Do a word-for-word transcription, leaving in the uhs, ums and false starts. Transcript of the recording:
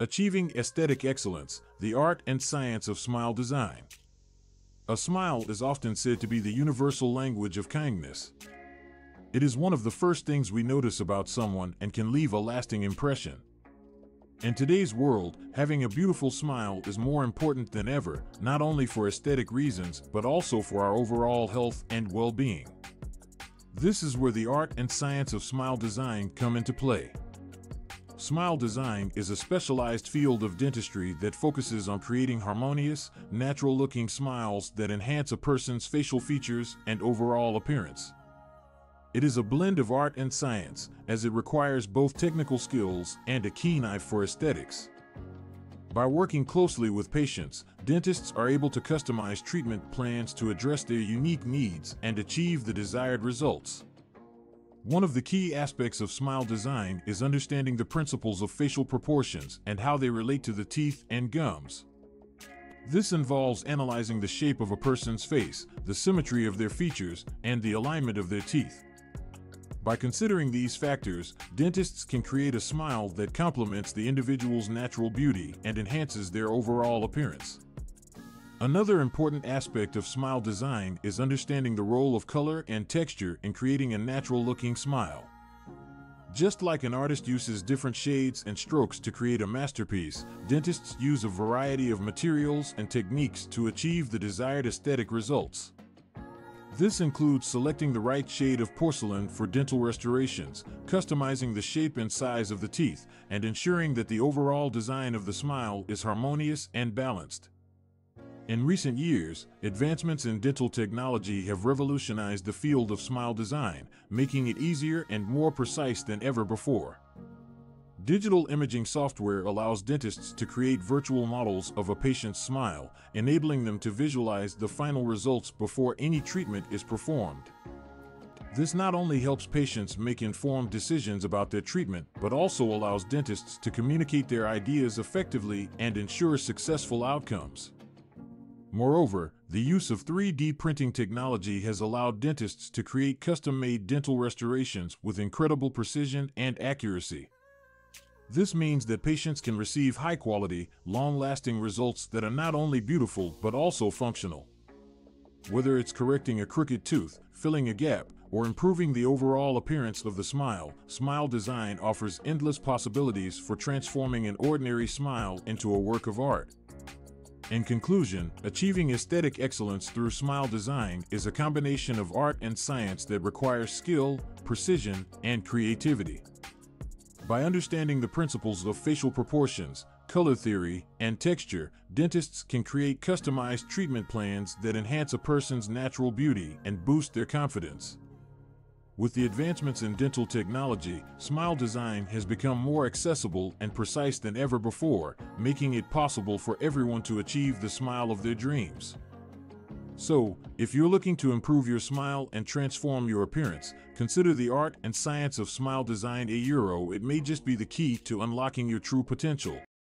Achieving aesthetic excellence, the art and science of smile design. A smile is often said to be the universal language of kindness. It is one of the first things we notice about someone and can leave a lasting impression. In today's world, having a beautiful smile is more important than ever, not only for aesthetic reasons, but also for our overall health and well-being. This is where the art and science of smile design come into play. Smile design is a specialized field of dentistry that focuses on creating harmonious, natural-looking smiles that enhance a person's facial features and overall appearance. It is a blend of art and science, as it requires both technical skills and a keen eye for aesthetics. By working closely with patients, dentists are able to customize treatment plans to address their unique needs and achieve the desired results. One of the key aspects of smile design is understanding the principles of facial proportions and how they relate to the teeth and gums. This involves analyzing the shape of a person's face, the symmetry of their features, and the alignment of their teeth. By considering these factors, dentists can create a smile that complements the individual's natural beauty and enhances their overall appearance. Another important aspect of smile design is understanding the role of color and texture in creating a natural-looking smile. Just like an artist uses different shades and strokes to create a masterpiece, dentists use a variety of materials and techniques to achieve the desired aesthetic results. This includes selecting the right shade of porcelain for dental restorations, customizing the shape and size of the teeth, and ensuring that the overall design of the smile is harmonious and balanced. In recent years, advancements in dental technology have revolutionized the field of smile design, making it easier and more precise than ever before. Digital imaging software allows dentists to create virtual models of a patient's smile, enabling them to visualize the final results before any treatment is performed. This not only helps patients make informed decisions about their treatment, but also allows dentists to communicate their ideas effectively and ensure successful outcomes. Moreover, the use of three D printing technology has allowed dentists to create custom-made dental restorations with incredible precision and accuracy. This means that patients can receive high-quality, long-lasting results that are not only beautiful but also functional. Whether it's correcting a crooked tooth, filling a gap, or improving the overall appearance of the smile, smile design offers endless possibilities for transforming an ordinary smile into a work of art. In conclusion, achieving aesthetic excellence through smile design is a combination of art and science that requires skill, precision, and creativity. By understanding the principles of facial proportions, color theory, and texture, dentists can create customized treatment plans that enhance a person's natural beauty and boost their confidence. With the advancements in dental technology, smile design has become more accessible and precise than ever before, making it possible for everyone to achieve the smile of their dreams. So, if you're looking to improve your smile and transform your appearance, consider the art and science of smile design. A euro, it may just be the key to unlocking your true potential.